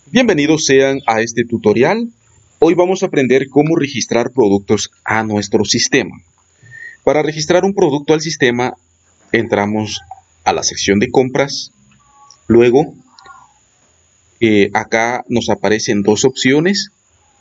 Bienvenidos sean a este tutorial. Hoy vamos a aprender cómo registrar productos a nuestro sistema. Para registrar un producto al sistema, entramos a la sección de compras. Luego, acá nos aparecen dos opciones.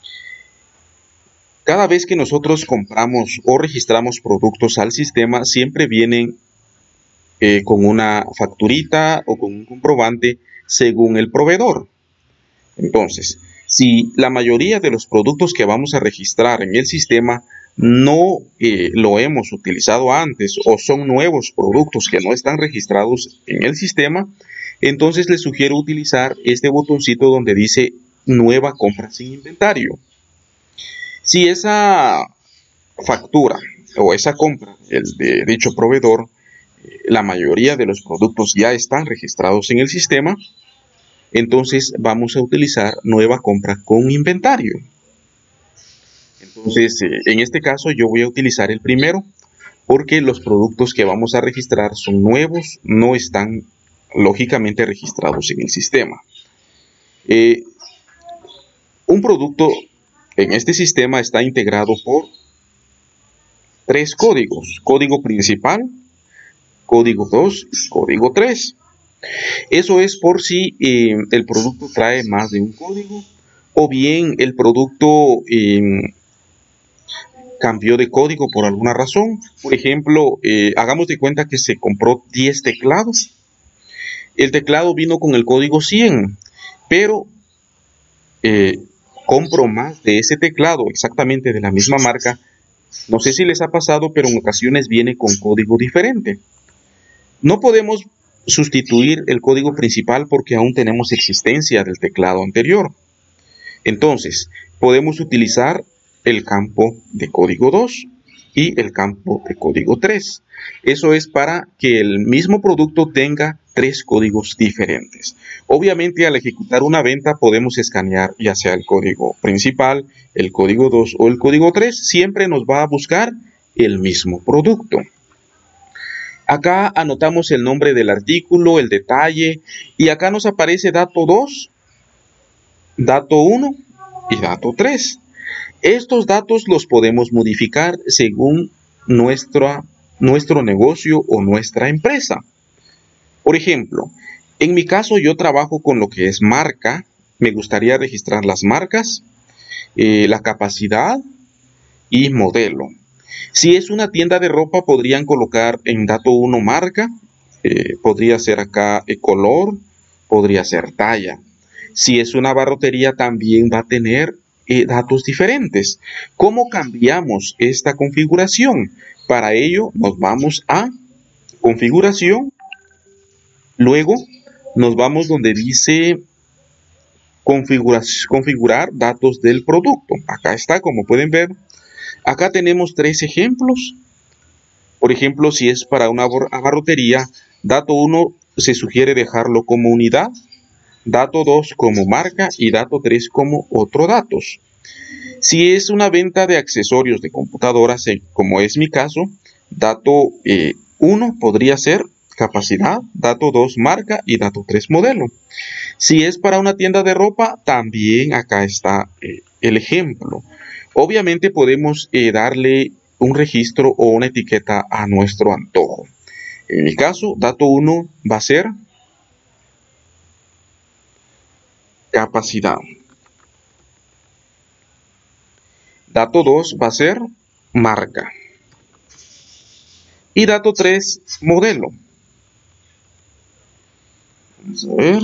Cada vez que nosotros compramos o registramos productos al sistema, siempre vienen con una facturita o con un comprobante según el proveedor. Entonces, si la mayoría de los productos que vamos a registrar en el sistema no lo hemos utilizado antes o son nuevos productos que no están registrados en el sistema, entonces les sugiero utilizar este botoncito donde dice nueva compra sin inventario. Si esa factura o esa compra de dicho proveedor, la mayoría de los productos ya están registrados en el sistema, entonces vamos a utilizar nueva compra con inventario. Entonces, en este caso yo voy a utilizar el primero porque los productos que vamos a registrar son nuevos, no están lógicamente registrados en el sistema. Un producto en este sistema está integrado por tres códigos: código principal, código 2, código 3. Eso es por si el producto trae más de un código o bien el producto cambió de código por alguna razón. Por ejemplo, hagamos de cuenta que se compró 10 teclados. El teclado vino con el código 100, pero compro más de ese teclado exactamente de la misma marca. No sé si les ha pasado, pero en ocasiones viene con código diferente. No podemos sustituir el código principal porque aún tenemos existencia del teclado anterior. Entonces, podemos utilizar el campo de código 2 y el campo de código 3. Eso es para que el mismo producto tenga tres códigos diferentes. Obviamente, al ejecutar una venta podemos escanear ya sea el código principal, el código 2 o el código 3. Siempre nos va a buscar el mismo producto. Acá anotamos el nombre del artículo, el detalle, y acá nos aparece dato 2, dato 1 y dato 3. Estos datos los podemos modificar según nuestro negocio o nuestra empresa. Por ejemplo, en mi caso yo trabajo con lo que es marca. Me gustaría registrar las marcas, la capacidad y modelo. Si es una tienda de ropa, podrían colocar en dato 1 marca, podría ser acá color, podría ser talla. Si es una barrotería, también va a tener datos diferentes. ¿Cómo cambiamos esta configuración? Para ello nos vamos a configuración, luego nos vamos donde dice configurar datos del producto. Acá está, como pueden ver. Acá tenemos tres ejemplos. Por ejemplo, si es para una abarrotería, dato 1 se sugiere dejarlo como unidad, dato 2 como marca y dato 3 como otro datos. Si es una venta de accesorios de computadoras, como es mi caso, dato 1 podría ser capacidad, dato 2 marca y dato 3 modelo. Si es para una tienda de ropa, también acá está el ejemplo. Obviamente podemos darle un registro o una etiqueta a nuestro antojo. En mi caso, dato 1 va a ser capacidad. Dato 2 va a ser marca. Y dato 3, modelo. Vamos a ver.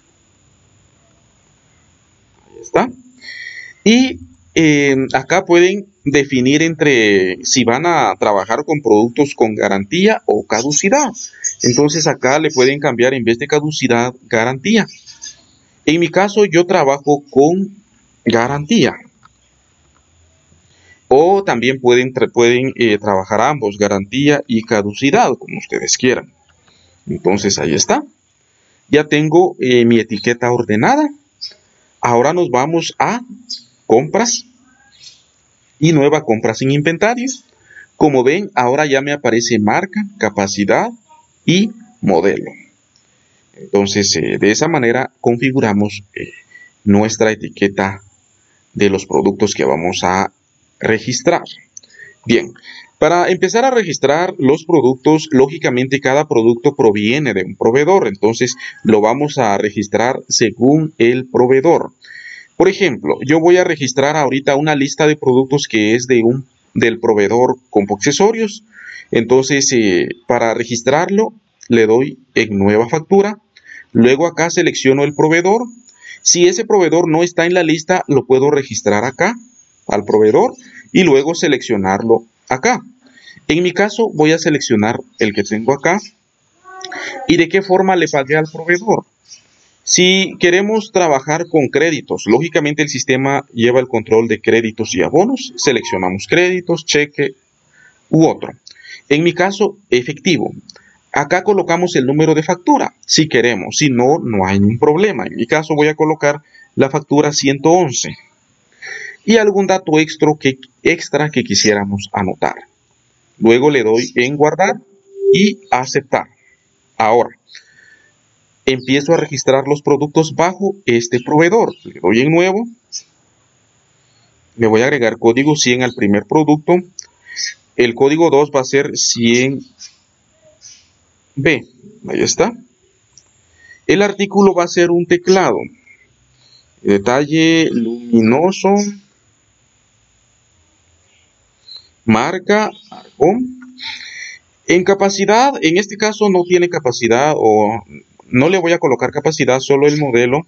Ahí está. Y acá pueden definir entre si van a trabajar con productos con garantía o caducidad. Entonces acá le pueden cambiar en vez de caducidad, garantía. En mi caso yo trabajo con garantía. O también pueden trabajar ambos, garantía y caducidad, como ustedes quieran. Entonces ahí está. Ya tengo mi etiqueta ordenada. Ahora nos vamos a compras y nueva compra sin inventario. Como ven, ahora ya me aparece marca, capacidad y modelo. Entonces, de esa manera configuramos nuestra etiqueta de los productos que vamos a registrar. Bien, para empezar a registrar los productos, lógicamente cada producto proviene de un proveedor, entonces lo vamos a registrar según el proveedor. Por ejemplo, yo voy a registrar ahorita una lista de productos que es del proveedor Compo Accesorios. Entonces, para registrarlo, le doy en Nueva Factura. Luego acá selecciono el proveedor. Si ese proveedor no está en la lista, lo puedo registrar acá, al proveedor, y luego seleccionarlo acá. En mi caso, voy a seleccionar el que tengo acá. ¿Y de qué forma le pagué al proveedor? Si queremos trabajar con créditos, lógicamente el sistema lleva el control de créditos y abonos. Seleccionamos créditos, cheque u otro. En mi caso, efectivo. Acá colocamos el número de factura, si queremos. Si no, no hay ningún problema. En mi caso voy a colocar la factura 111. Y algún dato extra que quisiéramos anotar. Luego le doy en guardar y aceptar. Ahora, empiezo a registrar los productos bajo este proveedor. Le doy en nuevo. Le voy a agregar código 100 al primer producto. El código 2 va a ser 100B. Ahí está. El artículo va a ser un teclado. Detalle luminoso. Marca Arcom. En capacidad, en este caso no tiene capacidad o no le voy a colocar capacidad, solo el modelo.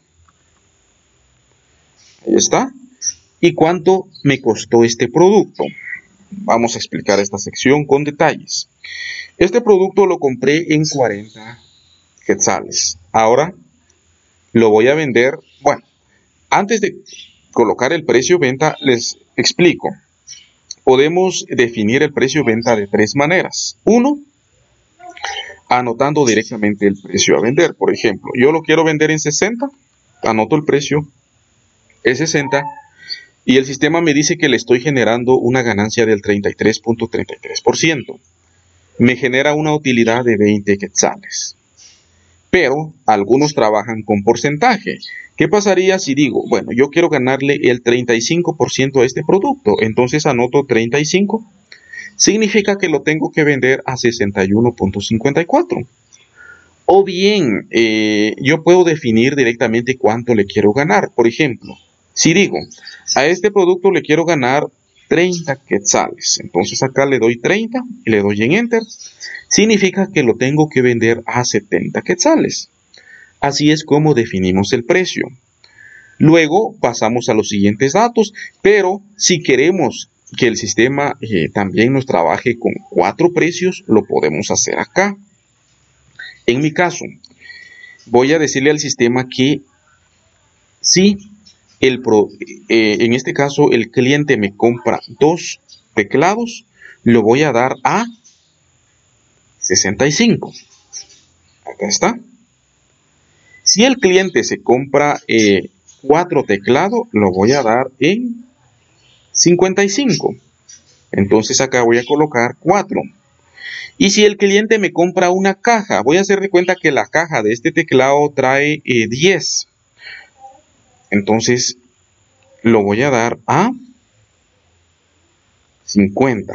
Ahí está. ¿Y cuánto me costó este producto? Vamos a explicar esta sección con detalles. Este producto lo compré en 40 quetzales. Ahora lo voy a vender. Bueno, antes de colocar el precio venta, les explico. Podemos definir el precio venta de tres maneras. Uno, anotando directamente el precio a vender. Por ejemplo, yo lo quiero vender en 60, anoto el precio, es 60, y el sistema me dice que le estoy generando una ganancia del 33.33%. Me genera una utilidad de 20 quetzales. Pero algunos trabajan con porcentaje. ¿Qué pasaría si digo, bueno, yo quiero ganarle el 35% a este producto? Entonces anoto 35. Significa que lo tengo que vender a 61.54. O bien, yo puedo definir directamente cuánto le quiero ganar. Por ejemplo, si digo, a este producto le quiero ganar 30 quetzales. Entonces acá le doy 30 y le doy en Enter. Significa que lo tengo que vender a 70 quetzales. Así es como definimos el precio. Luego pasamos a los siguientes datos, pero si queremos que el sistema también nos trabaje con 4 precios, lo podemos hacer acá. En mi caso, voy a decirle al sistema que si en este caso el cliente me compra 2 teclados, lo voy a dar a 65. Acá está. Si el cliente se compra 4 teclados, lo voy a dar en 55. Entonces acá voy a colocar 4. Y si el cliente me compra una caja, voy a hacer de cuenta que la caja de este teclado trae 10. Entonces lo voy a dar a 50.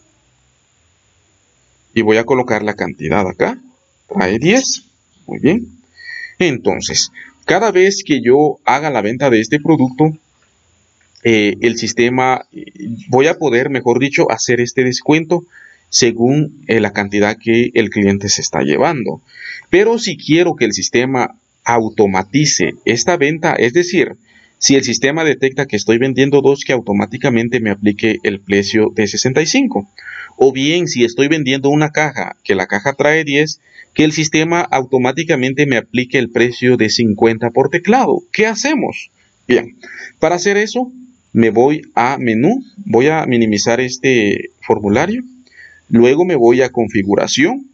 Y voy a colocar la cantidad acá. Trae 10. Muy bien. Entonces, cada vez que yo haga la venta de este producto, el sistema, voy a poder, mejor dicho, hacer este descuento según la cantidad que el cliente se está llevando. Pero si quiero que el sistema automatice esta venta, es decir, si el sistema detecta que estoy vendiendo 2, que automáticamente me aplique el precio de 65. O bien, si estoy vendiendo una caja, que la caja trae 10, que el sistema automáticamente me aplique el precio de 50 por teclado. ¿Qué hacemos? Bien, para hacer eso, me voy a menú, voy a minimizar este formulario, luego me voy a configuración,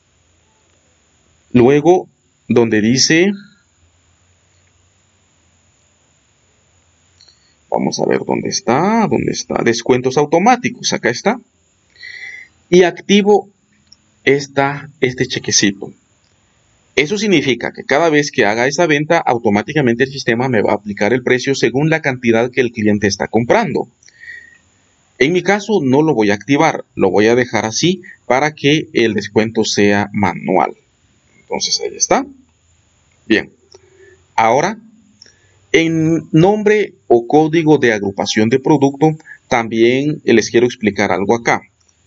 luego donde dice, vamos a ver dónde está, descuentos automáticos, acá está, y activo este chequecito. Eso significa que cada vez que haga esa venta, automáticamente el sistema me va a aplicar el precio según la cantidad que el cliente está comprando. En mi caso no lo voy a activar, lo voy a dejar así para que el descuento sea manual. Entonces ahí está. Bien, ahora en nombre o código de agrupación de producto también les quiero explicar algo acá.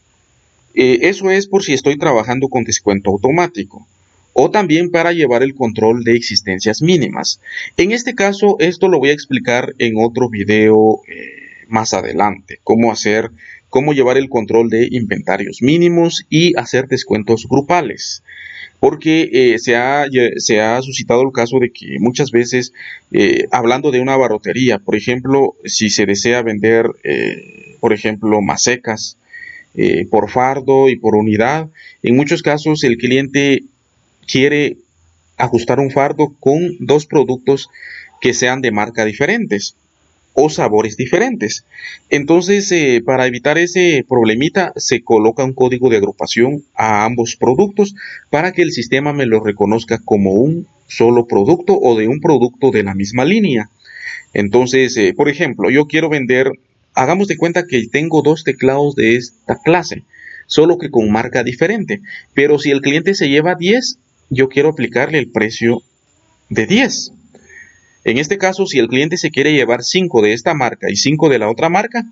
Eso es por si estoy trabajando con descuento automático o también para llevar el control de existencias mínimas. En este caso, esto lo voy a explicar en otro video más adelante, cómo llevar el control de inventarios mínimos y hacer descuentos grupales. Porque se ha suscitado el caso de que muchas veces, hablando de una barrotería, por ejemplo, si se desea vender, por ejemplo, masecas, por fardo y por unidad. En muchos casos el cliente quiere ajustar un fardo con dos productos que sean de marca diferentes o sabores diferentes. Entonces, para evitar ese problemita, se coloca un código de agrupación a ambos productos para que el sistema me lo reconozca como un solo producto o de un producto de la misma línea. Entonces, por ejemplo, yo quiero vender, hagamos de cuenta que tengo dos teclados de esta clase, solo que con marca diferente. Pero si el cliente se lleva 10, yo quiero aplicarle el precio de 10. En este caso, si el cliente se quiere llevar 5 de esta marca y 5 de la otra marca,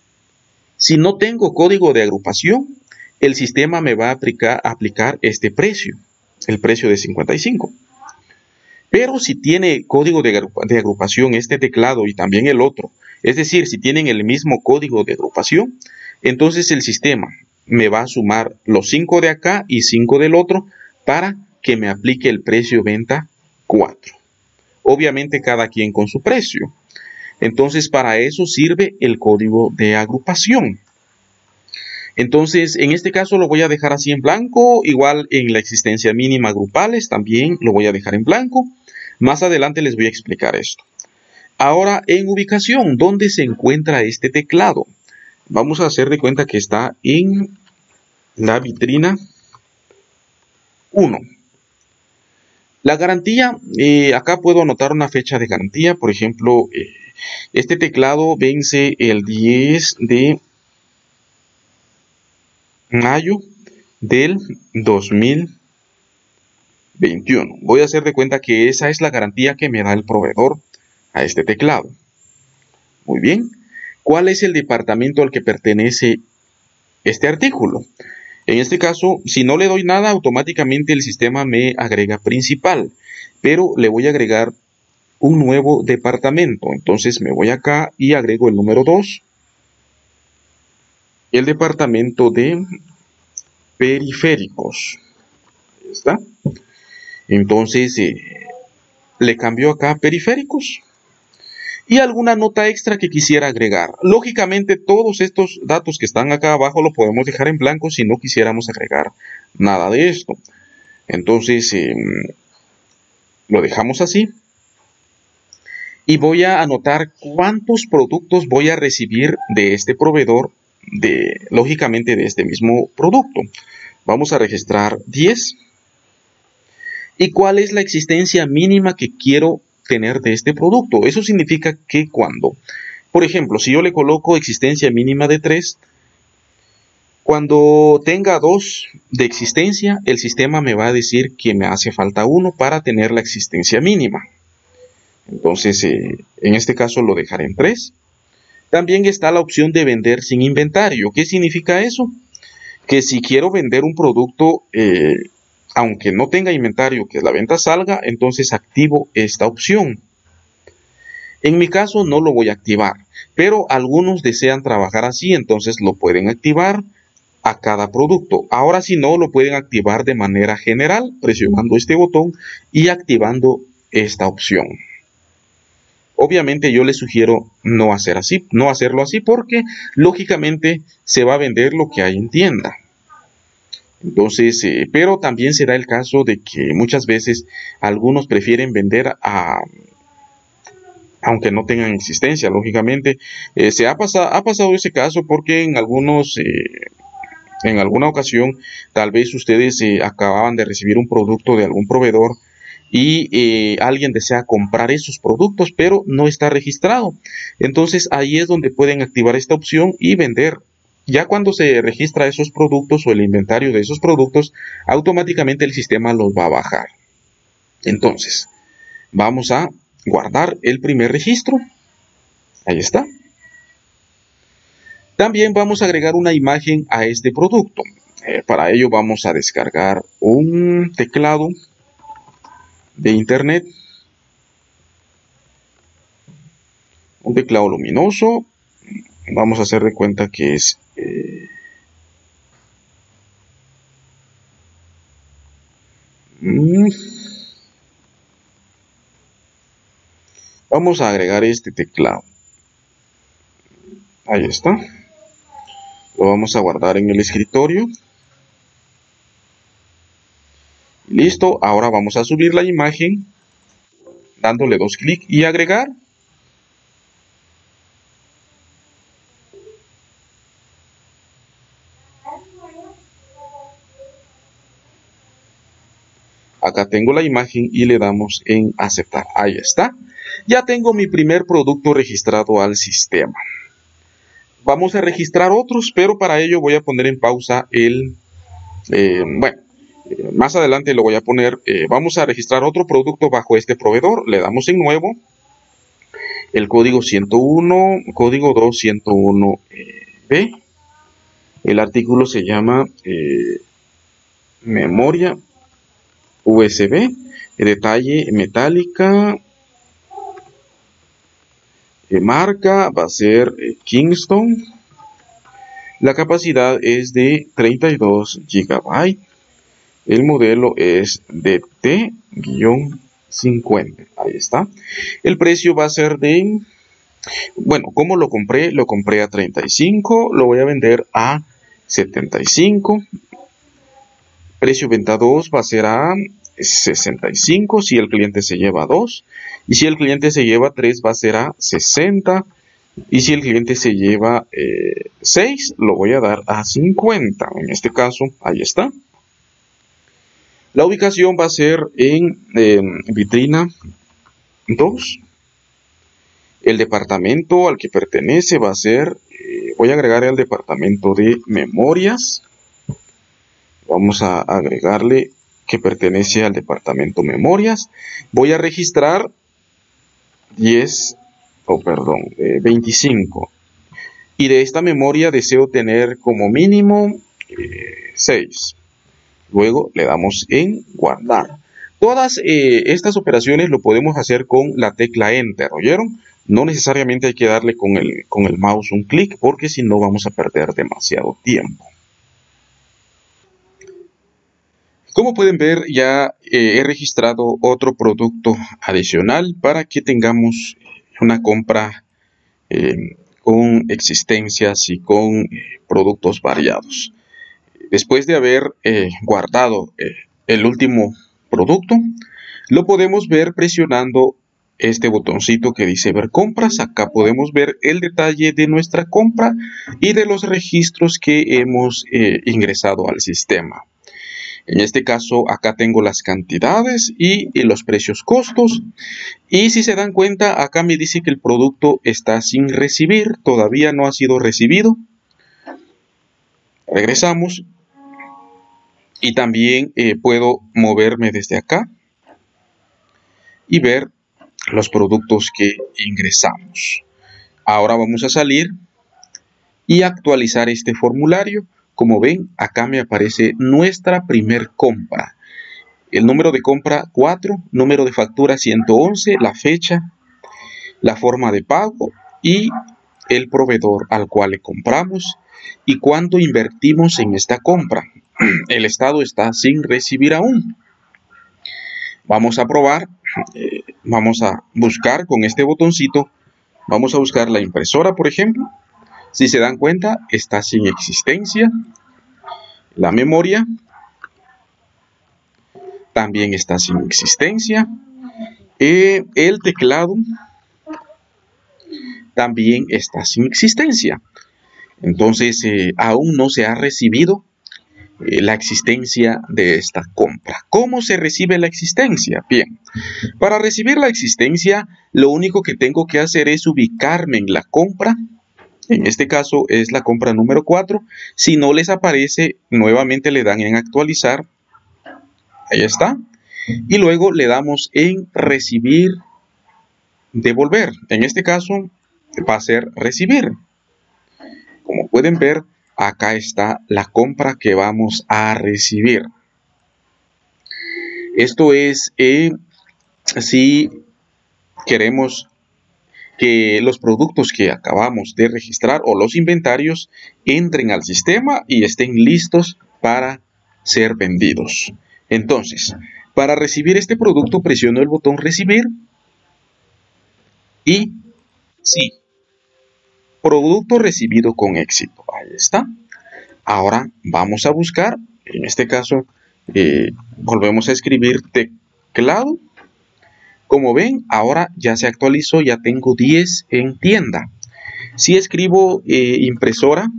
si no tengo código de agrupación, el sistema me va a aplicar este precio, el precio de 55. Pero si tiene código de agrupación este teclado y también el otro, es decir, si tienen el mismo código de agrupación, entonces el sistema me va a sumar los 5 de acá y 5 del otro para que me aplique el precio venta 4. Obviamente cada quien con su precio. Entonces para eso sirve el código de agrupación. Entonces, en este caso lo voy a dejar así en blanco, igual en la existencia mínima grupales también lo voy a dejar en blanco. Más adelante les voy a explicar esto. Ahora, en ubicación, ¿dónde se encuentra este teclado? Vamos a hacer de cuenta que está en la vitrina 1. La garantía, acá puedo anotar una fecha de garantía. Por ejemplo, este teclado vence el 10 de mayo del 2021. Voy a hacer de cuenta que esa es la garantía que me da el proveedor a este teclado. Muy bien. ¿Cuál es el departamento al que pertenece este artículo? En este caso, si no le doy nada, automáticamente el sistema me agrega principal, pero le voy a agregar un nuevo departamento. Entonces me voy acá y agrego el número 2. El departamento de periféricos. Ahí está. Entonces le cambio acá periféricos. Y alguna nota extra que quisiera agregar. Lógicamente todos estos datos que están acá abajo lo podemos dejar en blanco si no quisiéramos agregar nada de esto. Entonces lo dejamos así. Y voy a anotar cuántos productos voy a recibir de este proveedor, lógicamente de este mismo producto. Vamos a registrar 10. ¿Y cuál es la existencia mínima que quiero tener de este producto? Eso significa que cuando, por ejemplo, si yo le coloco existencia mínima de 3, cuando tenga 2 de existencia, el sistema me va a decir que me hace falta 1 para tener la existencia mínima. Entonces, en este caso lo dejaré en 3. También está la opción de vender sin inventario. ¿Qué significa eso? Que si quiero vender un producto, aunque no tenga inventario, que la venta salga, entonces activo esta opción. En mi caso no lo voy a activar, pero algunos desean trabajar así, entonces lo pueden activar a cada producto. Ahora si no, lo pueden activar de manera general, presionando este botón y activando esta opción. Obviamente yo les sugiero no hacerlo así porque lógicamente se va a vender lo que hay en tienda. Entonces, pero también se da el caso de que muchas veces algunos prefieren vender aunque no tengan existencia, lógicamente. Ha pasado ese caso porque en algunos En alguna ocasión, tal vez ustedes acababan de recibir un producto de algún proveedor y alguien desea comprar esos productos, pero no está registrado. Entonces ahí es donde pueden activar esta opción y vender. Ya cuando se registra esos productos o el inventario de esos productos, automáticamente el sistema los va a bajar. Entonces, vamos a guardar el primer registro. Ahí está. También vamos a agregar una imagen a este producto. Para ello vamos a descargar un teclado de internet, un teclado luminoso. Vamos a hacer de cuenta que es vamos a agregar este teclado. Ahí está. Lo vamos a guardar en el escritorio. Listo, ahora vamos a subir la imagen dándole 2 clics y agregar. Acá tengo la imagen y le damos en aceptar. Ahí está. Ya tengo mi primer producto registrado al sistema. Vamos a registrar otros, pero para ello voy a poner en pausa más adelante lo voy a poner. Vamos a registrar otro producto bajo este proveedor. Le damos en nuevo. El código 101, código 201B. El artículo se llama memoria USB. Detalle metálica. Marca va a ser Kingston. La capacidad es de 32 GB. El modelo es DT-50. Ahí está. El precio va a ser de... Bueno, ¿cómo lo compré? Lo compré a 35. Lo voy a vender a 75. Precio venta 2 va a ser a 65 si el cliente se lleva 2. Y si el cliente se lleva 3 va a ser a 60. Y si el cliente se lleva 6, lo voy a dar a 50. En este caso, ahí está. La ubicación va a ser en vitrina 2. El departamento al que pertenece va a ser, voy a agregar el departamento de memorias. Vamos a agregarle que pertenece al departamento memorias. Voy a registrar 25. Y de esta memoria deseo tener como mínimo 6. Luego le damos en guardar. Todas estas operaciones lo podemos hacer con la tecla Enter, ¿oyeron? No necesariamente hay que darle con el mouse un clic, porque si no vamos a perder demasiado tiempo. Como pueden ver, ya he registrado otro producto adicional para que tengamos una compra con existencias y con productos variados. Después de haber guardado el último producto, lo podemos ver presionando este botoncito que dice ver compras. Acá podemos ver el detalle de nuestra compra y de los registros que hemos ingresado al sistema. En este caso, acá tengo las cantidades y los precios costos. Y si se dan cuenta, acá me dice que el producto está sin recibir, todavía no ha sido recibido. Regresamos. Y también puedo moverme desde acá y ver los productos que ingresamos. Ahora vamos a salir y actualizar este formulario. Como ven, acá me aparece nuestra primer compra. El número de compra 4, número de factura 111, la fecha, la forma de pago y el proveedor al cual le compramos y cuánto invertimos en esta compra. El estado está sin recibir aún. Vamos a probar, vamos a buscar con este botoncito, vamos a buscar la impresora, por ejemplo. Si se dan cuenta, está sin existencia. La memoria también está sin existencia. El teclado también está sin existencia. Entonces, aún no se ha recibido la existencia de esta compra. ¿Cómo se recibe la existencia? Bien, para recibir la existencia, lo único que tengo que hacer es ubicarme en la compra. En este caso es la compra número 4. Si no les aparece, nuevamente le dan en actualizar. Ahí está. Y luego le damos en recibir, devolver. En este caso va a ser recibir. Como pueden ver, acá está la compra que vamos a recibir. Esto es si queremos que los productos que acabamos de registrar o los inventarios entren al sistema y estén listos para ser vendidos. Entonces, para recibir este producto, presiono el botón recibir y sí, producto recibido con éxito. Ahí está. Ahora vamos a buscar, en este caso, volvemos a escribir teclado. Como ven, ahora ya se actualizó, ya tengo 10 en tienda. Si escribo impresora,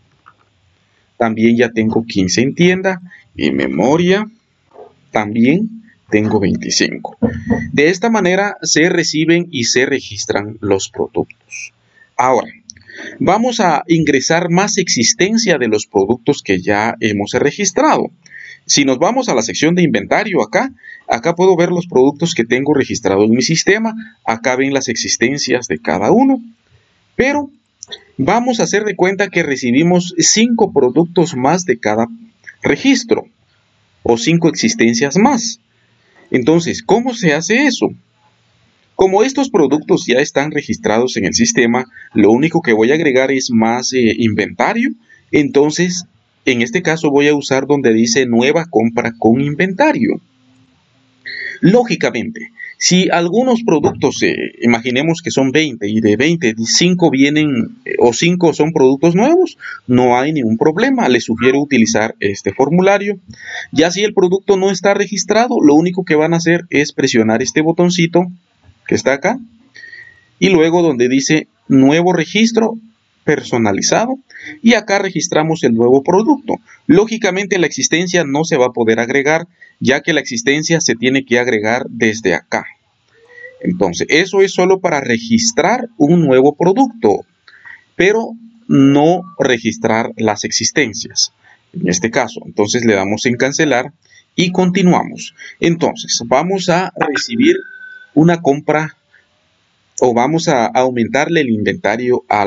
también ya tengo 15 en tienda. Y memoria, también tengo 25. De esta manera se reciben y se registran los productos. Ahora, vamos a ingresar más existencia de los productos que ya hemos registrado. Si nos vamos a la sección de inventario acá puedo ver los productos que tengo registrado en mi sistema. Acá ven las existencias de cada uno. Pero vamos a hacer de cuenta que recibimos 5 productos más de cada registro. O 5 existencias más. Entonces, ¿cómo se hace eso? Como estos productos ya están registrados en el sistema, lo único que voy a agregar es más inventario. Entonces, en este caso voy a usar donde dice nueva compra con inventario. Lógicamente, si algunos productos, imaginemos que son 20 y de 20, 5 vienen o 5 son productos nuevos, no hay ningún problema. Les sugiero utilizar este formulario. Ya si el producto no está registrado, lo único que van a hacer es presionar este botoncito que está acá y luego donde dice nuevo registro personalizado y acá registramos el nuevo producto. Lógicamente la existencia no se va a poder agregar ya que la existencia se tiene que agregar desde acá. Entonces eso es solo para registrar un nuevo producto, pero no registrar las existencias. En este caso, entonces le damos en cancelar y continuamos. Entonces vamos a recibir una compra o vamos a aumentarle el inventario a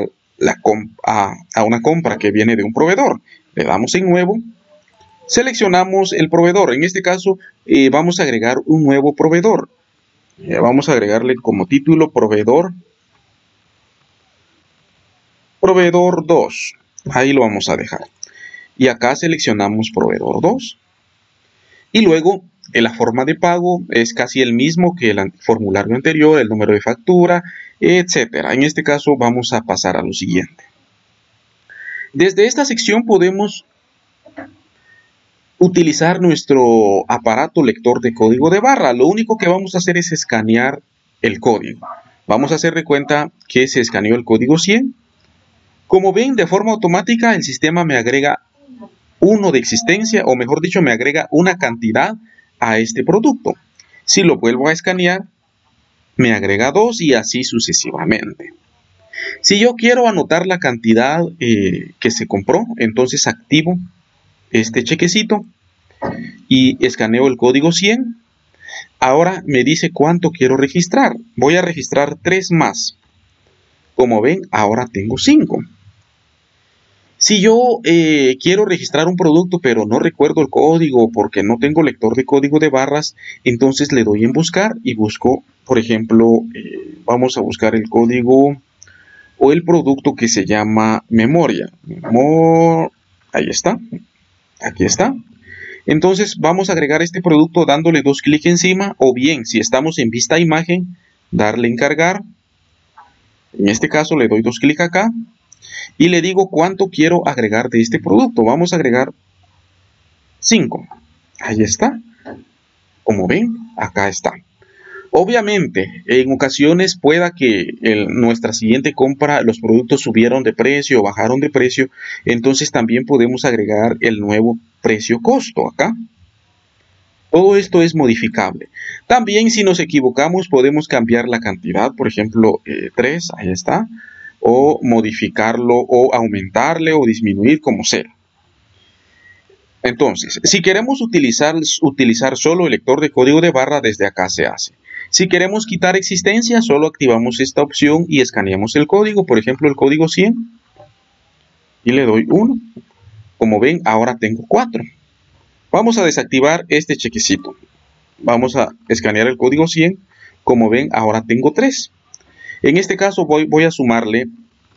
una compra que viene de un proveedor. Le damos en nuevo, seleccionamos el proveedor. En este caso vamos a agregar un nuevo proveedor. Vamos a agregarle como título proveedor 2. Ahí lo vamos a dejar. Y acá seleccionamos proveedor 2. Y luego la forma de pago es casi el mismo que el formulario anterior, el número de factura, etcétera. En este caso vamos a pasar a lo siguiente. Desde esta sección podemos utilizar nuestro aparato lector de código de barra. Lo único que vamos a hacer es escanear el código. Vamos a hacer de cuenta que se escaneó el código 100. Como ven, de forma automática el sistema me agrega 1 de existencia, o mejor dicho, me agrega una cantidad a este producto. Si lo vuelvo a escanear, me agrega 2 y así sucesivamente. Si yo quiero anotar la cantidad que se compró, entonces activo este chequecito y escaneo el código 100. Ahora me dice cuánto quiero registrar. Voy a registrar 3 más. Como ven, ahora tengo 5. Si yo quiero registrar un producto pero no recuerdo el código porque no tengo lector de código de barras, entonces le doy en buscar y busco, por ejemplo, vamos a buscar el código o el producto que se llama memoria. Ahí está, aquí está. Entonces vamos a agregar este producto dándole 2 clics encima, o bien si estamos en vista imagen, darle en cargar. En este caso le doy 2 clics acá. Y le digo cuánto quiero agregar de este producto. Vamos a agregar 5. Ahí está. Como ven, acá está. Obviamente, en ocasiones pueda que nuestra siguiente compra los productos subieron de precio o bajaron de precio, entonces también podemos agregar el nuevo precio costo acá. Todo esto es modificable. También si nos equivocamos podemos cambiar la cantidad, por ejemplo 3, ahí está, o modificarlo o aumentarle o disminuir como sea. Entonces, si queremos utilizar solo el lector de código de barra, desde acá se hace. Si queremos quitar existencia, solo activamos esta opción y escaneamos el código, por ejemplo el código 100, y le doy 1. Como ven, ahora tengo 4. Vamos a desactivar este chequecito. Vamos a escanear el código 100. Como ven, ahora tengo 3. En este caso voy a sumarle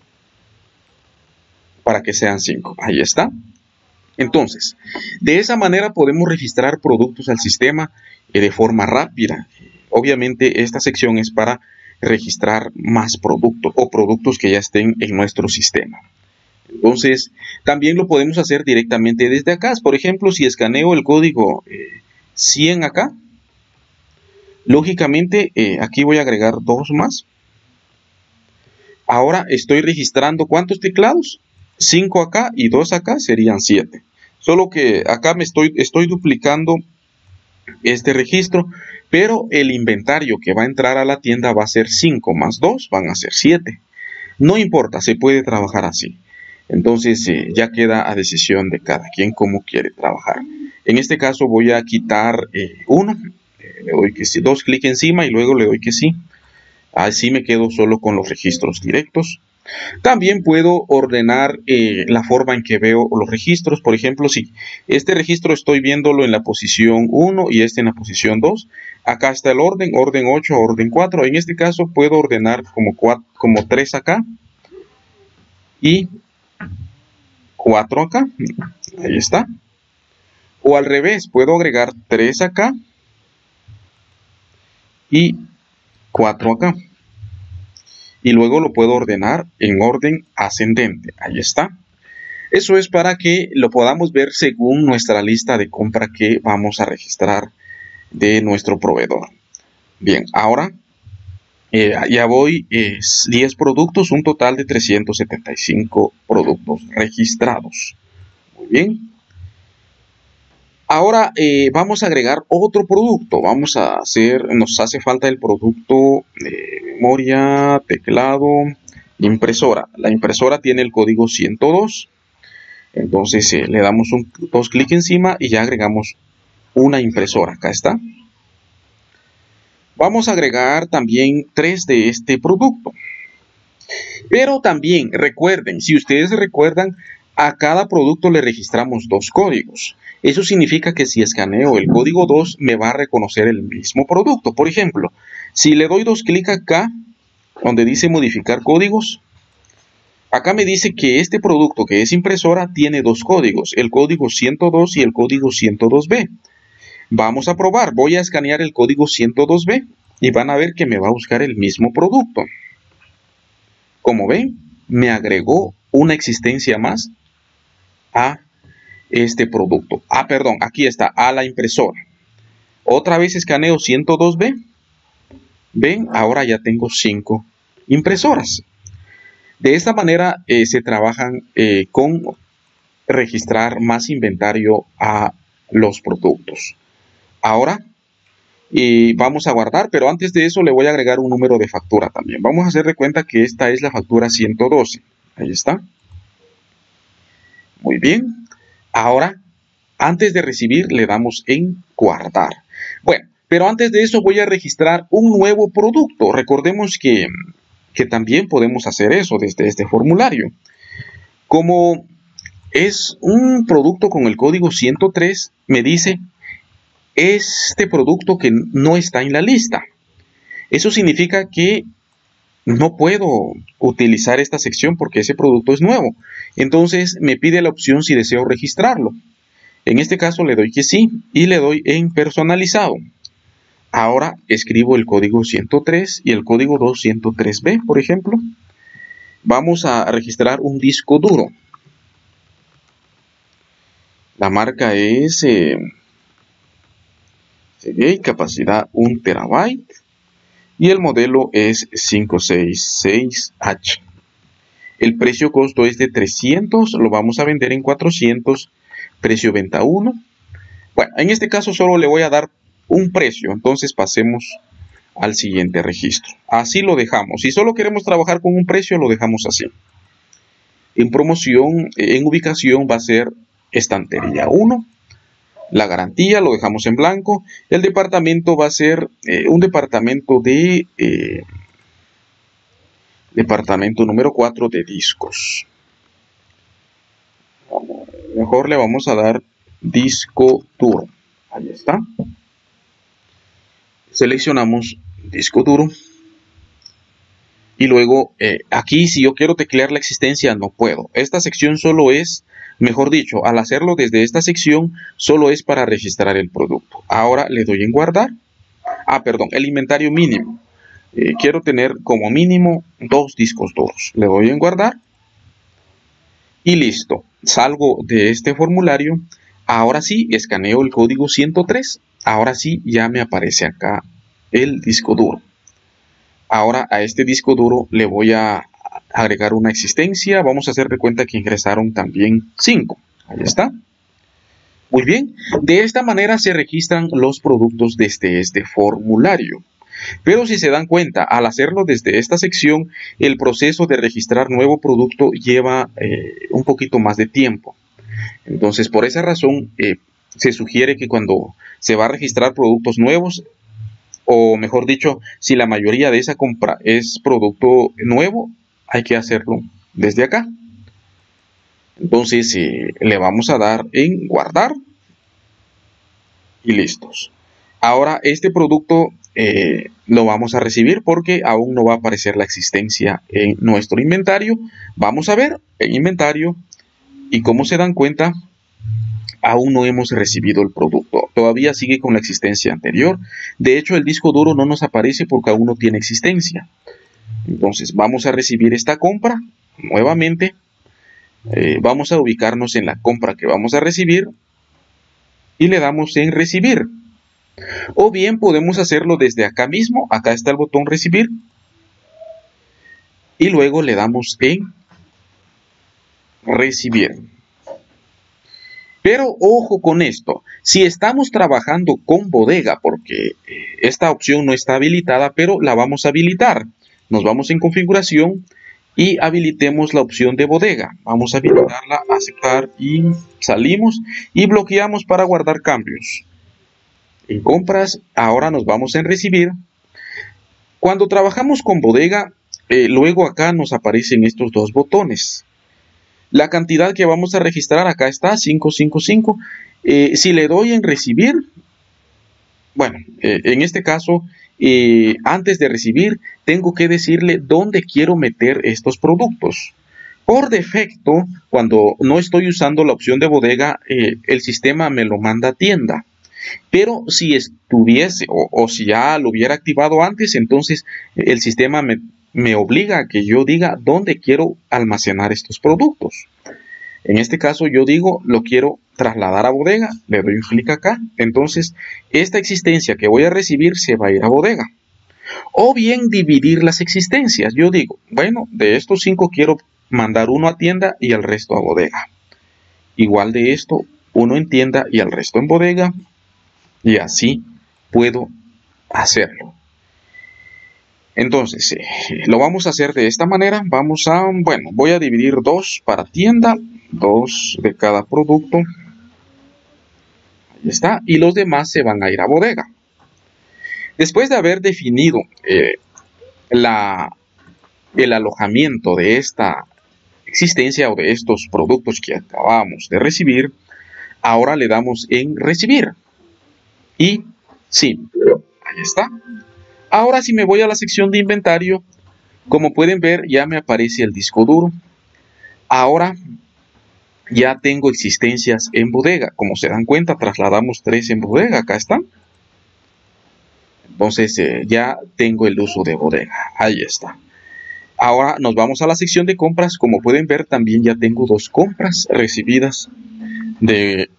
para que sean 5. Ahí está. Entonces, de esa manera podemos registrar productos al sistema de forma rápida. Obviamente esta sección es para registrar más productos o productos que ya estén en nuestro sistema. Entonces, también lo podemos hacer directamente desde acá. Por ejemplo, si escaneo el código 100 acá, lógicamente aquí voy a agregar 2 más. Ahora estoy registrando ¿cuántos teclados? 5 acá y 2 acá, serían 7. Solo que acá estoy duplicando este registro, pero el inventario que va a entrar a la tienda va a ser 5 más 2, van a ser 7. No importa, se puede trabajar así. Entonces ya queda a decisión de cada quien cómo quiere trabajar. En este caso voy a quitar 1, le doy que sí, 2 clics encima y luego le doy que sí. Así me quedo solo con los registros directos. También puedo ordenar la forma en que veo los registros. Por ejemplo, si este registro estoy viéndolo en la posición 1 y este en la posición 2, acá está el orden 8, orden 4. En este caso puedo ordenar como 3 acá y 4 acá. Ahí está. O al revés, puedo agregar 3 acá y 4 acá. Y luego lo puedo ordenar en orden ascendente. Ahí está. Eso es para que lo podamos ver según nuestra lista de compra que vamos a registrar de nuestro proveedor. Bien, ahora ya voy 10 productos, un total de 375 productos registrados. Muy bien. Ahora vamos a agregar otro producto. Nos hace falta el producto memoria, teclado, impresora. La impresora tiene el código 102. Entonces le damos 2 clics encima y ya agregamos una impresora. Acá está. Vamos a agregar también 3 de este producto. Pero también recuerden, si ustedes recuerdan, a cada producto le registramos 2 códigos. Eso significa que si escaneo el código 2 me va a reconocer el mismo producto. Por ejemplo, si le doy 2 clics acá, donde dice modificar códigos, acá me dice que este producto que es impresora tiene 2 códigos, el código 102 y el código 102B. Vamos a probar, voy a escanear el código 102B y van a ver que me va a buscar el mismo producto. Como ven, me agregó una existencia más a este producto. Perdón, aquí está, a la impresora. Otra vez escaneo 102B. Ven, ahora ya tengo 5 impresoras. De esta manera se trabajan con registrar más inventario a los productos. Ahora vamos a guardar, pero antes de eso le voy a agregar un número de factura también. Vamos a hacer de cuenta que esta es la factura 112. Ahí está. Muy bien. Ahora, antes de recibir, le damos en guardar. Bueno, pero antes de eso voy a registrar un nuevo producto. Recordemos que también podemos hacer eso desde este formulario. Como es un producto con el código 103, me dice este producto que no está en la lista. Eso significa que no puedo utilizar esta sección porque ese producto es nuevo. Entonces me pide la opción si deseo registrarlo. En este caso le doy que sí y le doy en personalizado. Ahora escribo el código 103 y el código 203B, por ejemplo. Vamos a registrar un disco duro. La marca es capacidad 1 terabyte. y el modelo es 566H. El precio costo es de 300, lo vamos a vender en 400, precio venta 1. Bueno, en este caso solo le voy a dar un precio, entonces pasemos al siguiente registro. Así lo dejamos. Si solo queremos trabajar con un precio, lo dejamos así. En promoción, en ubicación va a ser estantería 1. La garantía lo dejamos en blanco. El departamento va a ser un departamento de departamento número 4 de discos. Mejor le vamos a dar disco duro. Ahí está. Seleccionamos disco duro. Y luego aquí si yo quiero teclear la existencia no puedo. Esta sección solo es, mejor dicho, al hacerlo desde esta sección solo es para registrar el producto. Ahora le doy en guardar. Perdón, el inventario mínimo. Quiero tener como mínimo 2 discos duros. Le doy en guardar. Y listo. Salgo de este formulario. Ahora sí, escaneo el código 103. Ahora sí, ya me aparece acá el disco duro. Ahora a este disco duro le voy a agregar una existencia. Vamos a hacer de cuenta que ingresaron también 5. Ahí está. Muy bien. De esta manera se registran los productos desde este formulario. Pero si se dan cuenta, al hacerlo desde esta sección, el proceso de registrar nuevo producto lleva un poquito más de tiempo. Entonces, por esa razón, se sugiere que cuando se va a registrar productos nuevos, o mejor dicho, si la mayoría de esa compra es producto nuevo, hay que hacerlo desde acá. Entonces le vamos a dar en guardar y listos. Ahora este producto lo vamos a recibir porque aún no va a aparecer la existencia en nuestro inventario. Vamos a ver en inventario y como se dan cuenta, aún no hemos recibido el producto. Todavía sigue con la existencia anterior. De hecho, el disco duro no nos aparece porque aún no tiene existencia. Entonces, vamos a recibir esta compra nuevamente. Vamos a ubicarnos en la compra que vamos a recibir y le damos en recibir. O bien podemos hacerlo desde acá mismo. Acá está el botón recibir. Y luego le damos en recibir. Pero ojo con esto, si estamos trabajando con bodega, porque esta opción no está habilitada, pero la vamos a habilitar. Nos vamos en configuración y habilitemos la opción de bodega. Vamos a habilitarla, aceptar y salimos y bloqueamos para guardar cambios. En compras, ahora nos vamos en recibir. Cuando trabajamos con bodega, luego acá nos aparecen estos dos botones. La cantidad que vamos a registrar acá está, 555. Si le doy en recibir, bueno, en este caso, antes de recibir, tengo que decirle dónde quiero meter estos productos. Por defecto, cuando no estoy usando la opción de bodega, el sistema me lo manda a tienda. Pero si estuviese o si ya lo hubiera activado antes, entonces el sistema me obliga a que yo diga dónde quiero almacenar estos productos. En este caso yo digo, lo quiero trasladar a bodega, le doy un clic acá, entonces esta existencia que voy a recibir se va a ir a bodega. O bien dividir las existencias, yo digo, bueno, de estos 5 quiero mandar uno a tienda y el resto a bodega. Igual de esto, uno en tienda y el resto en bodega, y así puedo hacerlo. Entonces, lo vamos a hacer de esta manera. Bueno, voy a dividir 2 para tienda, 2 de cada producto. Ahí está. Y los demás se van a ir a bodega. Después de haber definido el alojamiento de esta existencia o de estos productos que acabamos de recibir, ahora le damos en recibir. Y sí, ahí está. Ahora si me voy a la sección de inventario, como pueden ver ya me aparece el disco duro. Ahora ya tengo existencias en bodega. Como se dan cuenta, trasladamos 3 en bodega. Acá están. Entonces ya tengo el uso de bodega. Ahí está. Ahora nos vamos a la sección de compras. Como pueden ver, también ya tengo 2 compras recibidas de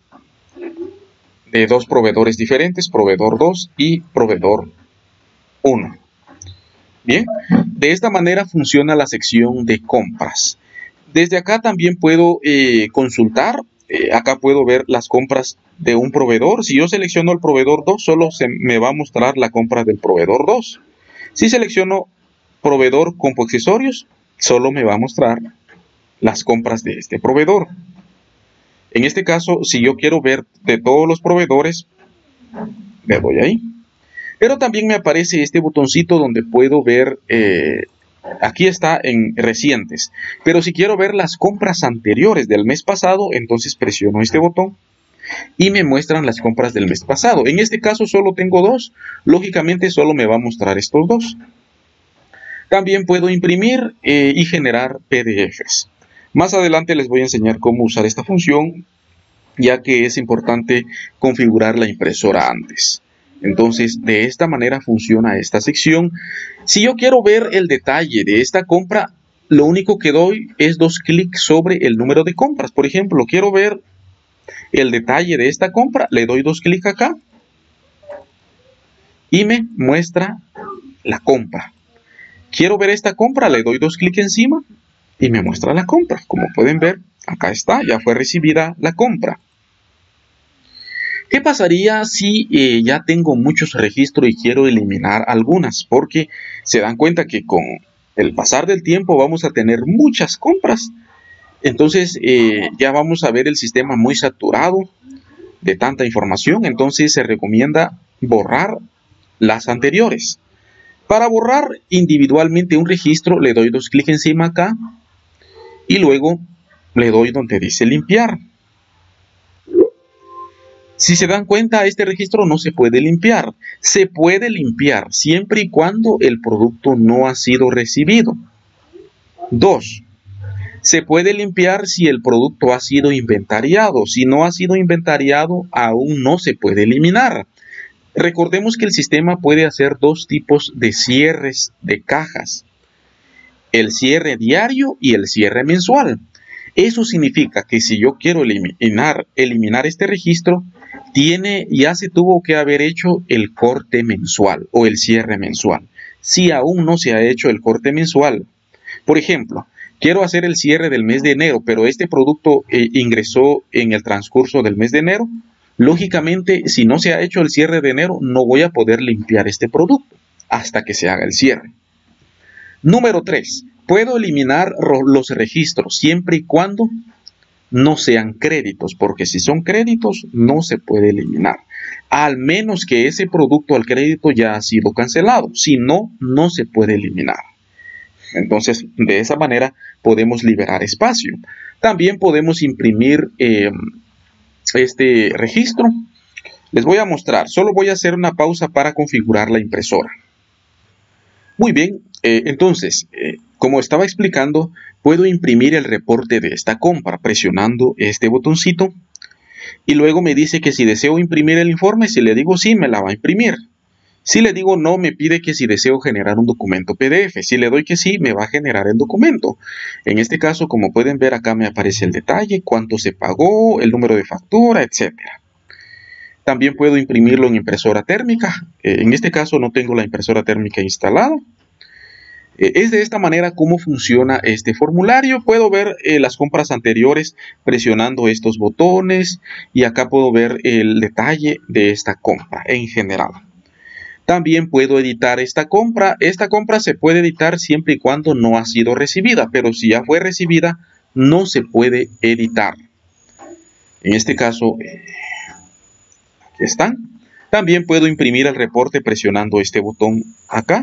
2 proveedores diferentes. Proveedor 2 y proveedor 1. Bien, de esta manera funciona la sección de compras. Desde acá también puedo consultar. Acá puedo ver las compras de un proveedor. Si yo selecciono el proveedor 2, solo me va a mostrar la compra del proveedor 2. Si selecciono proveedor CompuAccesorios, solo me va a mostrar las compras de este proveedor. En este caso, si yo quiero ver de todos los proveedores, le doy ahí. Pero también me aparece este botoncito donde puedo ver, aquí está en recientes. Pero si quiero ver las compras anteriores del mes pasado, entonces presiono este botón y me muestran las compras del mes pasado. En este caso solo tengo dos, lógicamente solo me va a mostrar estos dos. También puedo imprimir y generar PDFs. Más adelante les voy a enseñar cómo usar esta función, ya que es importante configurar la impresora antes. Entonces, de esta manera funciona esta sección. Si yo quiero ver el detalle de esta compra, lo único que doy es 2 clics sobre el número de compras. Por ejemplo, quiero ver el detalle de esta compra, le doy 2 clics acá y me muestra la compra. Quiero ver esta compra, le doy 2 clics encima y me muestra la compra. Como pueden ver, acá está, ya fue recibida la compra. ¿Qué pasaría si ya tengo muchos registros y quiero eliminar algunas? Porque se dan cuenta que con el pasar del tiempo vamos a tener muchas compras. Entonces ya vamos a ver el sistema muy saturado de tanta información. Entonces se recomienda borrar las anteriores. Para borrar individualmente un registro, le doy 2 clics encima acá y luego le doy donde dice limpiar. Si se dan cuenta, este registro no se puede limpiar. Se puede limpiar siempre y cuando el producto no ha sido recibido. 2. Se puede limpiar si el producto ha sido inventariado. Si no ha sido inventariado, aún no se puede eliminar. Recordemos que el sistema puede hacer 2 tipos de cierres de cajas. El cierre diario y el cierre mensual. Eso significa que si yo quiero eliminar este registro, ya se tuvo que haber hecho el corte mensual o el cierre mensual. Si aún no se ha hecho el corte mensual, por ejemplo, quiero hacer el cierre del mes de enero, pero este producto ingresó en el transcurso del mes de enero, lógicamente, si no se ha hecho el cierre de enero, no voy a poder limpiar este producto hasta que se haga el cierre. Número 3. Puedo eliminar los registros siempre y cuando no sean créditos, porque si son créditos no se puede eliminar, al menos que ese producto al crédito ya ha sido cancelado. Si no, no se puede eliminar. Entonces, de esa manera podemos liberar espacio. También podemos imprimir este registro. Les voy a mostrar, solo voy a hacer una pausa para configurar la impresora. Muy bien, entonces, como estaba explicando, puedo imprimir el reporte de esta compra presionando este botoncito y luego me dice que si deseo imprimir el informe, si le digo sí, me la va a imprimir. Si le digo no, me pide que si deseo generar un documento PDF. Si le doy que sí, me va a generar el documento. En este caso, como pueden ver, acá me aparece el detalle, cuánto se pagó, el número de factura, etc. También puedo imprimirlo en impresora térmica. En este caso no tengo la impresora térmica instalada. Es de esta manera como funciona este formulario. Puedo ver las compras anteriores presionando estos botones y acá puedo ver el detalle de esta compra en general. También puedo editar esta compra. Esta compra se puede editar siempre y cuando no ha sido recibida, pero si ya fue recibida no se puede editar. En este caso, aquí están. También puedo imprimir el reporte presionando este botón acá,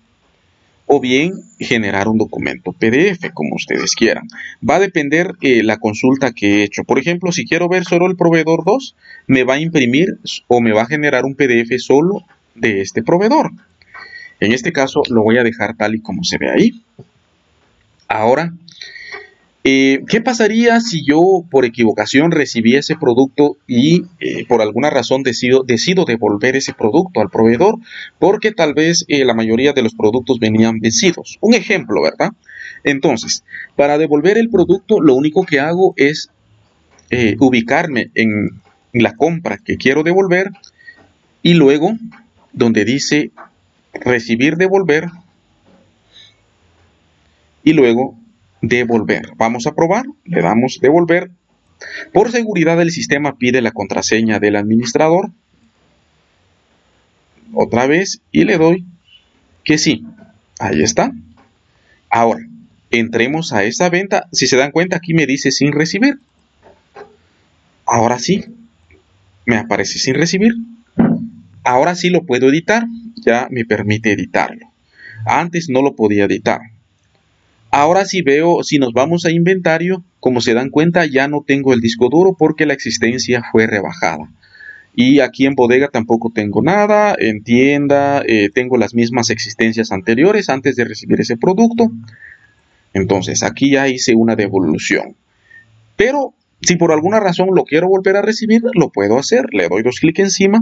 o bien generar un documento PDF, como ustedes quieran. Va a depender la consulta que he hecho. Por ejemplo, si quiero ver solo el proveedor 2, me va a imprimir o me va a generar un PDF solo de este proveedor. En este caso lo voy a dejar tal y como se ve ahí. Ahora, ¿qué pasaría si yo por equivocación recibí ese producto y por alguna razón decido devolver ese producto al proveedor? Porque tal vez la mayoría de los productos venían vencidos. Un ejemplo, ¿verdad? Entonces, para devolver el producto, lo único que hago es ubicarme en la compra que quiero devolver y luego, donde dice recibir, devolver, y luego devolver. Vamos a probar, le damos devolver. Por seguridad el sistema pide la contraseña del administrador. Otra vez y le doy que sí. Ahí está. Ahora, entremos a esta venta. Si se dan cuenta, aquí me dice sin recibir. Ahora sí, me aparece sin recibir. Ahora sí lo puedo editar. Ya me permite editarlo. Antes no lo podía editar. Ahora sí veo, si nos vamos a inventario, como se dan cuenta, ya no tengo el disco duro porque la existencia fue rebajada. Y aquí en bodega tampoco tengo nada. En tienda tengo las mismas existencias anteriores antes de recibir ese producto. Entonces aquí ya hice una devolución. Pero si por alguna razón lo quiero volver a recibir, lo puedo hacer. Le doy dos clics encima.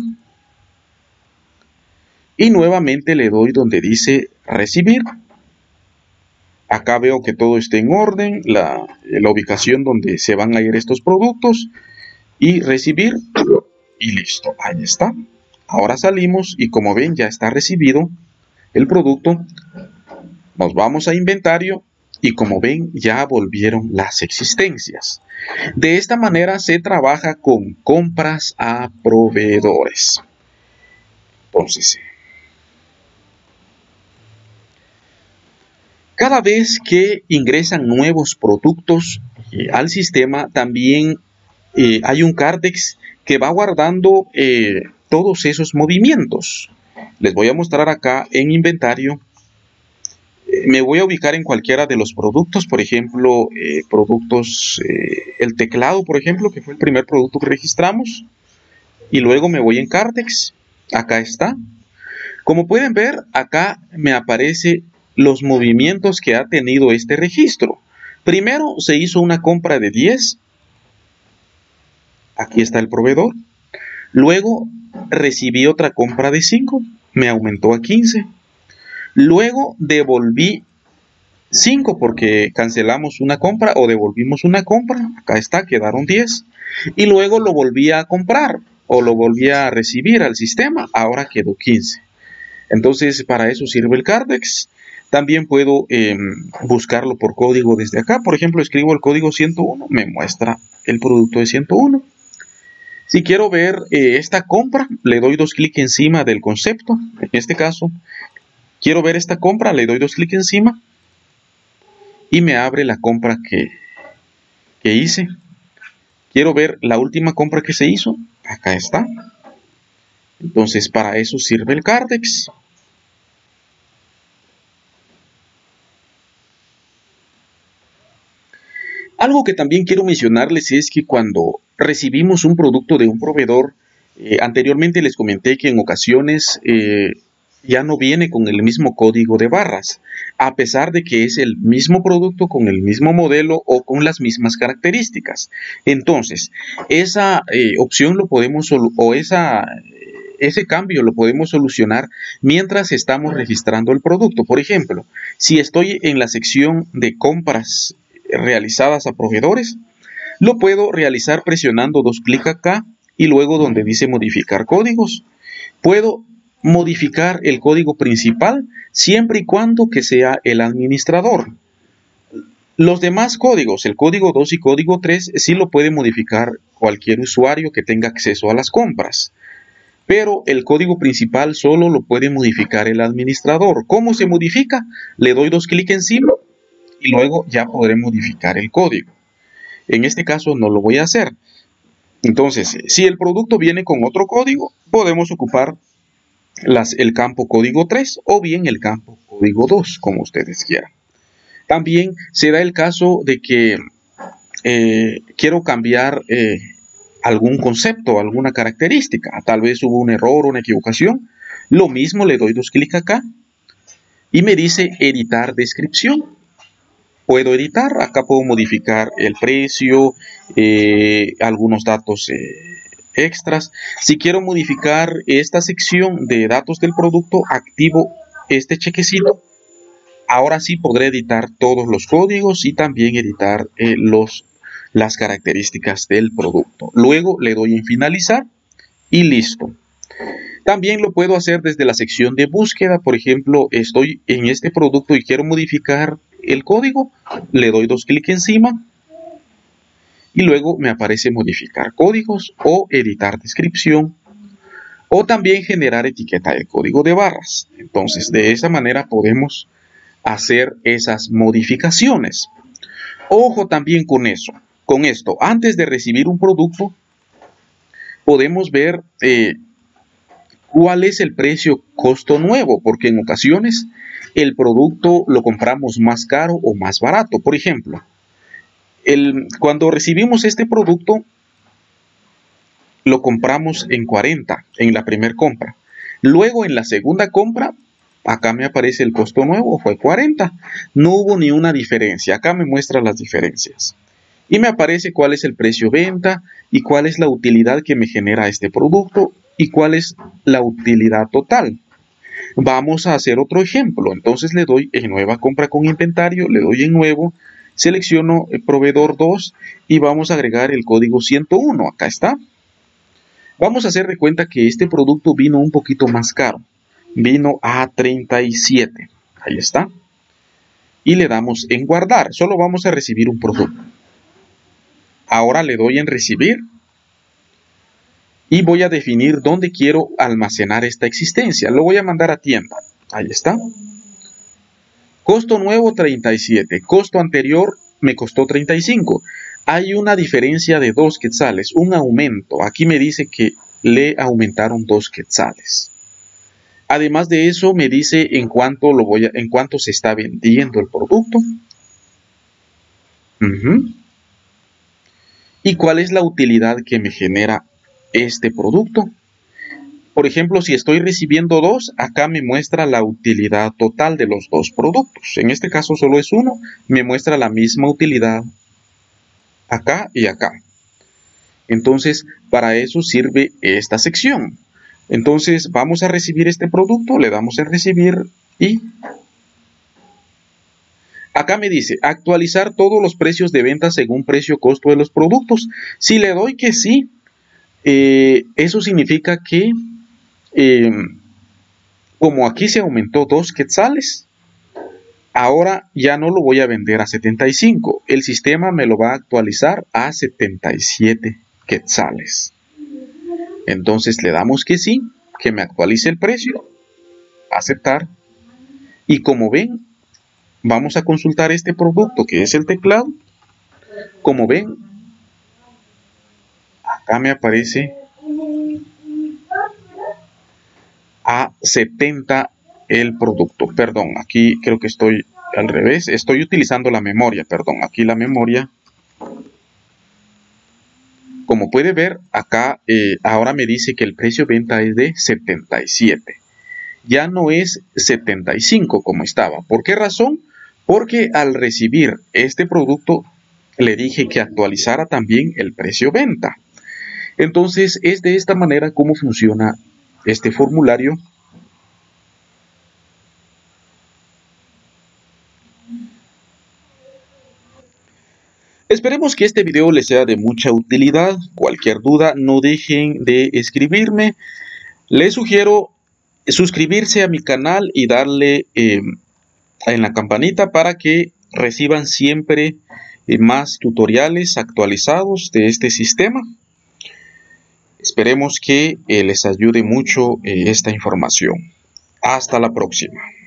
Y nuevamente le doy donde dice recibir. Acá veo que todo está en orden. La ubicación donde se van a ir estos productos. Y recibir. Y listo. Ahí está. Ahora salimos y como ven ya está recibido el producto. Nos vamos a inventario. Y como ven, ya volvieron las existencias. De esta manera se trabaja con compras a proveedores. Entonces, cada vez que ingresan nuevos productos al sistema, también hay un Cardex que va guardando todos esos movimientos. Les voy a mostrar acá en inventario. Me voy a ubicar en cualquiera de los productos, por ejemplo, el teclado, por ejemplo, que fue el primer producto que registramos. Y luego me voy en Cardex, acá está. Como pueden ver, acá me aparece los movimientos que ha tenido este registro. Primero se hizo una compra de 10. Aquí está el proveedor. Luego recibí otra compra de 5, me aumentó a 15. Luego devolví 5 porque cancelamos una compra o devolvimos una compra. Acá está, quedaron 10. Y luego lo volví a comprar o lo volví a recibir al sistema. Ahora quedó 15. Entonces para eso sirve el Cardex. También puedo buscarlo por código desde acá. Por ejemplo, escribo el código 101. Me muestra el producto de 101. Si quiero ver esta compra, le doy dos clics encima del concepto. En este caso, quiero ver esta compra, le doy dos clics encima y me abre la compra que hice. Quiero ver la última compra que se hizo. Acá está. Entonces, para eso sirve el Cardex. Algo que también quiero mencionarles es que cuando recibimos un producto de un proveedor, anteriormente les comenté que en ocasiones ya no viene con el mismo código de barras, a pesar de que es el mismo producto con el mismo modelo o con las mismas características. Entonces, esa opción lo podemos, ese cambio lo podemos solucionar mientras estamos registrando el producto. Por ejemplo, si estoy en la sección de compras realizadas a proveedores, lo puedo realizar presionando dos clics acá y luego donde dice modificar códigos. Puedo modificar el código principal siempre y cuando que sea el administrador. Los demás códigos, el código 2 y código 3, sí lo puede modificar cualquier usuario que tenga acceso a las compras. Pero el código principal solo lo puede modificar el administrador. ¿Cómo se modifica? Le doy dos clics encima y luego ya podré modificar el código. En este caso no lo voy a hacer. Entonces, si el producto viene con otro código, podemos ocupar el campo código 3 o bien el campo código 2, como ustedes quieran. También se da el caso de que quiero cambiar algún concepto, alguna característica. Tal vez hubo un error o una equivocación. Lo mismo, le doy dos clics acá y me dice editar descripción. Puedo editar, acá puedo modificar el precio, algunos datos extras. Si quiero modificar esta sección de datos del producto, activo este chequecito. Ahora sí podré editar todos los códigos y también editar las características del producto. Luego le doy en finalizar y listo. También lo puedo hacer desde la sección de búsqueda. Por ejemplo, estoy en este producto y quiero modificar el código, le doy 2 clics encima y luego me aparece modificar códigos o editar descripción o también generar etiqueta de código de barras. Entonces, de esa manera podemos hacer esas modificaciones. Ojo también con eso. Con esto, antes de recibir un producto, podemos ver cuál es el precio costo nuevo, porque en ocasiones el producto lo compramos más caro o más barato. Por ejemplo, cuando recibimos este producto, lo compramos en 40 en la primera compra. Luego en la segunda compra, acá me aparece el costo nuevo, fue 40. No hubo ni una diferencia. Acá me muestra las diferencias. Y me aparece cuál es el precio venta y cuál es la utilidad que me genera este producto y cuál es la utilidad total. Vamos a hacer otro ejemplo. Entonces le doy en nueva compra con inventario, le doy en nuevo, selecciono el proveedor 2 y vamos a agregar el código 101. Acá está. Vamos a hacer de cuenta que este producto vino un poquito más caro. Vino a 37. Ahí está. Y le damos en guardar. Solo vamos a recibir un producto. Ahora le doy en recibir. Y voy a definir dónde quiero almacenar esta existencia. Lo voy a mandar a tienda. Ahí está. Costo nuevo 37. Costo anterior me costó 35. Hay una diferencia de 2 quetzales, un aumento. Aquí me dice que le aumentaron 2 quetzales. Además de eso, me dice en cuánto se está vendiendo el producto. Y cuál es la utilidad que me genera este producto. Por ejemplo, si estoy recibiendo 2, acá me muestra la utilidad total de los 2 productos. En este caso solo es uno, me muestra la misma utilidad acá y acá. Entonces, para eso sirve esta sección. Entonces, vamos a recibir este producto, le damos en recibir y acá me dice actualizar todos los precios de venta según precio-costo de los productos. Si le doy que sí, eso significa que como aquí se aumentó 2 quetzales, ahora ya no lo voy a vender a 75. El sistema me lo va a actualizar a 77 quetzales. Entonces le damos que sí, que me actualice el precio, aceptar. Y como ven, vamos a consultar este producto que es el teclado. Como ven, acá me aparece a 70 el producto. Perdón, aquí creo que estoy al revés. Estoy utilizando la memoria, perdón. Aquí la memoria. Como puede ver, acá ahora me dice que el precio de venta es de 77. Ya no es 75 como estaba. ¿Por qué razón? Porque al recibir este producto le dije que actualizara también el precio venta. Entonces es de esta manera como funciona este formulario. Esperemos que este video les sea de mucha utilidad. Cualquier duda no dejen de escribirme. Les sugiero suscribirse a mi canal y darle en la campanita para que reciban siempre más tutoriales actualizados de este sistema. Esperemos que les ayude mucho esta información. Hasta la próxima.